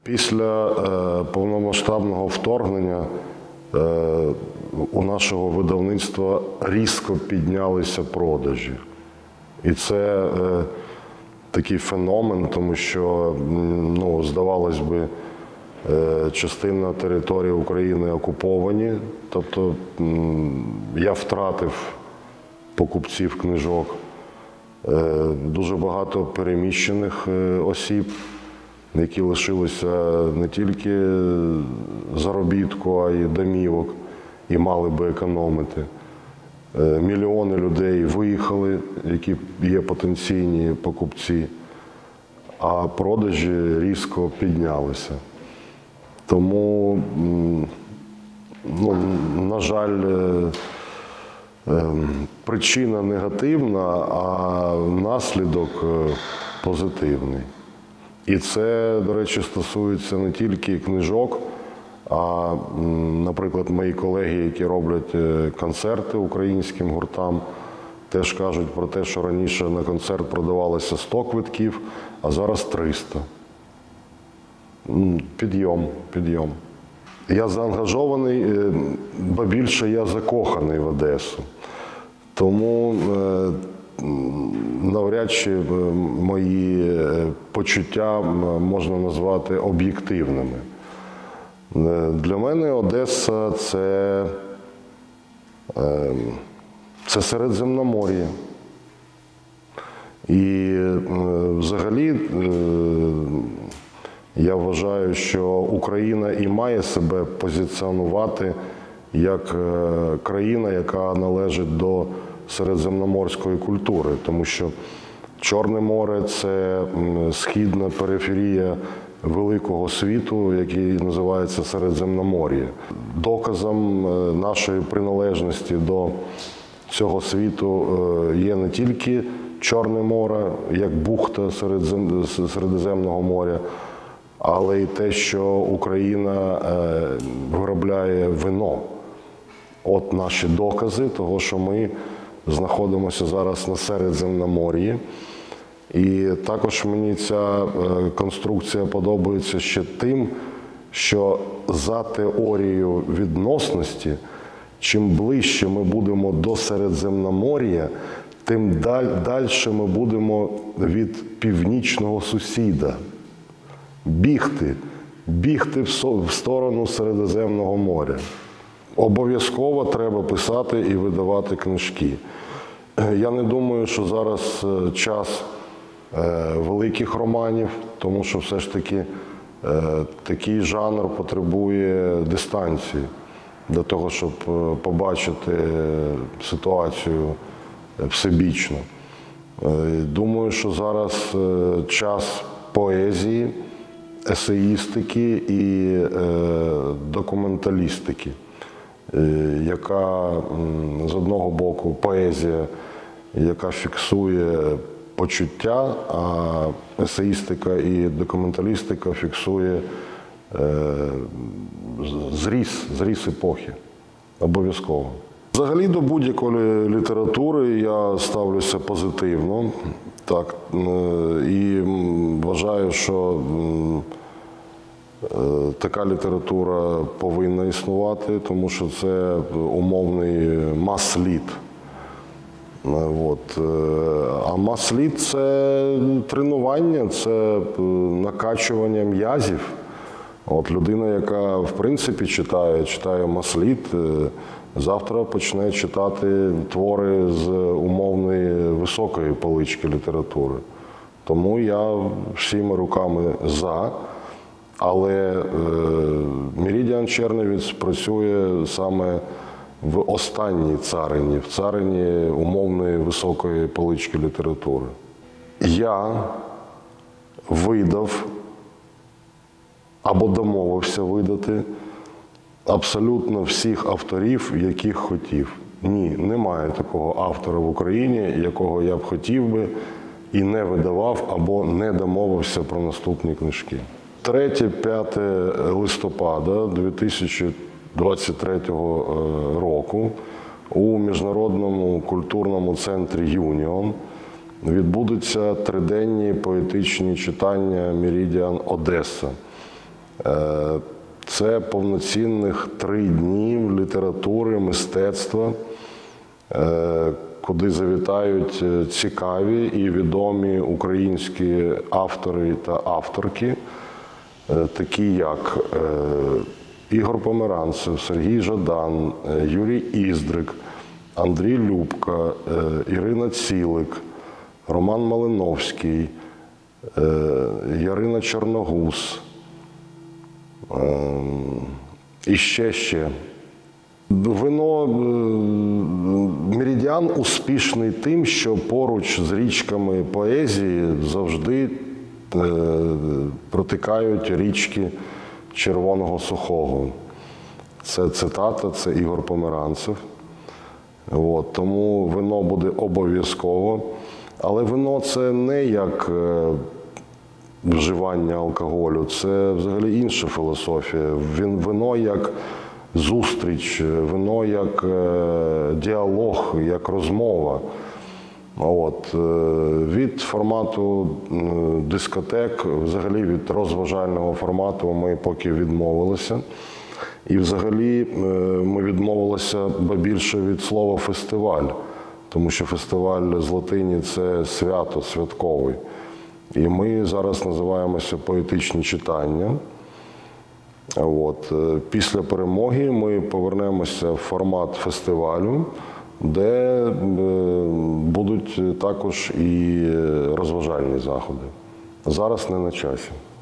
Після повномасштабного вторгнення у нашого видавництва різко піднялися продажі. І це такий феномен, тому що, здавалось би, частина території України окуповані. Тобто я втратив покупців книжок, дуже багато переміщених осіб, які лишилися не тільки заробітку, а й домівок, і мали би економити. Мільйони людей виїхали, які є потенційні покупці, а продажі різко піднялися. Тому, на жаль, причина негативна, а наслідок позитивний. І це, до речі, стосується не тільки книжок, а, наприклад, мої колеги, які роблять концерти українським гуртам, теж кажуть про те, що раніше на концерт продавалося 100 квитків, а зараз 300. Підйом. Я заангажований, бо більше я закоханий в Одесу. Тому навряд чи мої почуття можна назвати об'єктивними. Для мене Одеса – це Середземномор'я. І взагалі я вважаю, що Україна і має себе позиціонувати як країна, яка належить до середземноморської культури, тому що Чорне море – це східна периферія великого світу, який називається Середземномор'я. Доказом нашої приналежності до цього світу є не тільки Чорне море, як бухта Середземного моря, але й те, що Україна виробляє вино. От наші докази того, що ми знаходимося зараз на Середземномор'ї. І також мені ця конструкція подобається ще тим, що за теорією відносності, чим ближче ми будемо до Середземномор'я, тим далі ми будемо від північного сусіда. Бігти в сторону Середземного моря. Обов'язково треба писати і видавати книжки. Я не думаю, що зараз час великих романів, тому що все ж таки такий жанр потребує дистанції для того, щоб побачити ситуацію всебічно. Думаю, що зараз час поезії, есеїстики і документалістики, яка з одного боку поезія, яка фіксує почуття, а есеїстика і документалістика фіксує зріз епохи. Обов'язково. Взагалі до будь-якої літератури я ставлюся позитивно. Так, і вважаю, що така література повинна існувати, тому що це умовний мас-лід. А мас-лід – це тренування, це накачування м'язів. Людина, яка в принципі читає мас-лід, завтра почне читати твори з умовної високої полички літератури. Тому я всіма руками за. Але Мірідіан Черневіць працює саме в останній царині, в царині умовної високої полички літератури. Я видав або домовився видати абсолютно всіх авторів, яких хотів. Ні, немає такого автора в Україні, якого я б хотів би і не видавав або не домовився про наступні книжки. 3-5 листопада 2023 року у Міжнародному культурному центрі «Юніон» відбудуться триденні поетичні читання «Мірідіан Одеса». Це повноцінних 3 дні літератури, мистецтва, куди завітають цікаві і відомі українські автори та авторки, такі як Ігор Померанцев, Сергій Жадан, Юрій Іздрик, Андрій Любка, Ірина Цілик, Роман Малиновський, Ярина Чорногуз. І ще. Вино Меридіан успішний тим, що поруч з річками поезії завжди протикають річки Червоного Сухого. Це цитата, це Ігор Померанцев. Тому вино буде обов'язково. Але вино – це не як вживання алкоголю, це взагалі інша філософія. Вино як зустріч, вино як діалог, як розмова. Від формату дискотек, взагалі від розважального формату ми поки відмовилися. І взагалі ми відмовилися більше від слова «фестиваль», тому що фестиваль з латині – це свято, святковий. І ми зараз називаємося «Поетичні читання». Після перемоги ми повернемося в формат фестивалю, де будуть також і розважальні заходи. Зараз не на часі.